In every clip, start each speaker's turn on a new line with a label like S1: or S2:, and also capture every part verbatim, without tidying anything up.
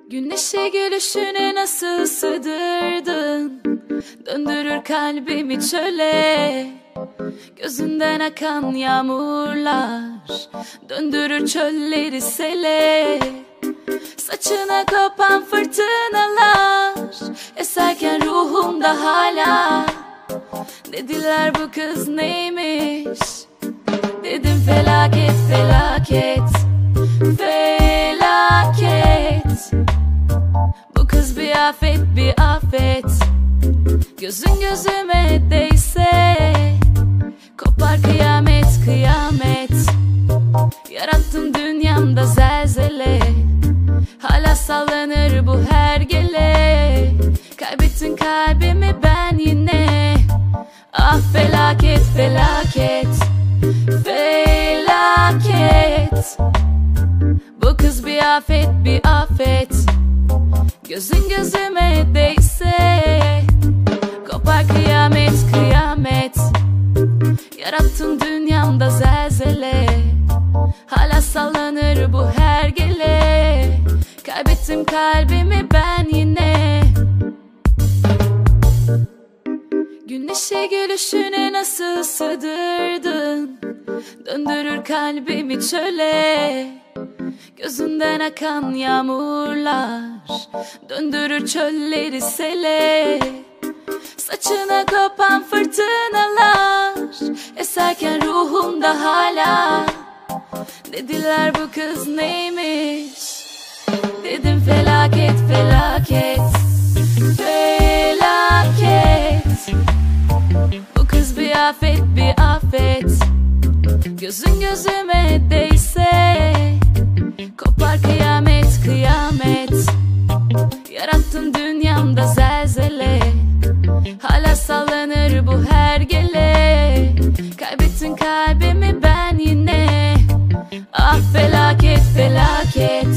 S1: Güneşe gülüşüne nasıl sığdırdın? Döndürür kalbimi çöle. Gözünden akan yağmurlar döndürür çölleri sele. Saçına kopan fırtınalar eserken ruhumda hala. Dediler bu kız neymiş? Dedim felaket felaket felaket. Bu kız bir afet bir afet. Gözün gözüme değse kopar kıyamet kıyamet. Yarattın dünyamda zelzele. Hala sallanır bu hergele. Kaybettin kalbimi ben yine. Ah felaket felaket felaket. Bu kız bir afet bir afet. Gözün gözüme değse kopar kıyamet kıyamet. Yarattın dünyamda zelzele. Hala sallanır bu hergele. Kaybettim kalbimi ben yine. Güneşe gülüşüne nasıl sığdırdın? Döndürür kalbimi çöle. Gözünden akan yağmurlar döndürür çölleri sele. Saçına kopan fırtınalar eserken ruhumda hala. Dediler bu kız neymiş? Dedim felaket felaket felaket. Bu kız bir afet bir afet. Gözün gözüme değse kopar kıyamet kıyamet. Yarattın dünyamda zelzele. Hala sallanır bu hergele. Kaybettin kalbimi ben yine. Ah felaket felaket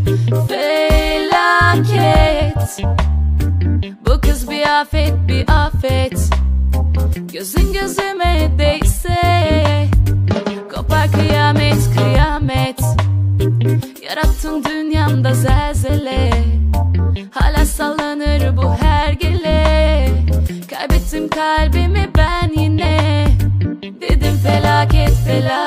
S1: felaket. Bu kız bir afet bir afet. Gözün gözüme değse kopar kıyamet kıyamet. Yarattın dünyamda zelzele. Hala sallanır bu hergele. Kaybettim kalbimi ben yine. Dedim felaket felaket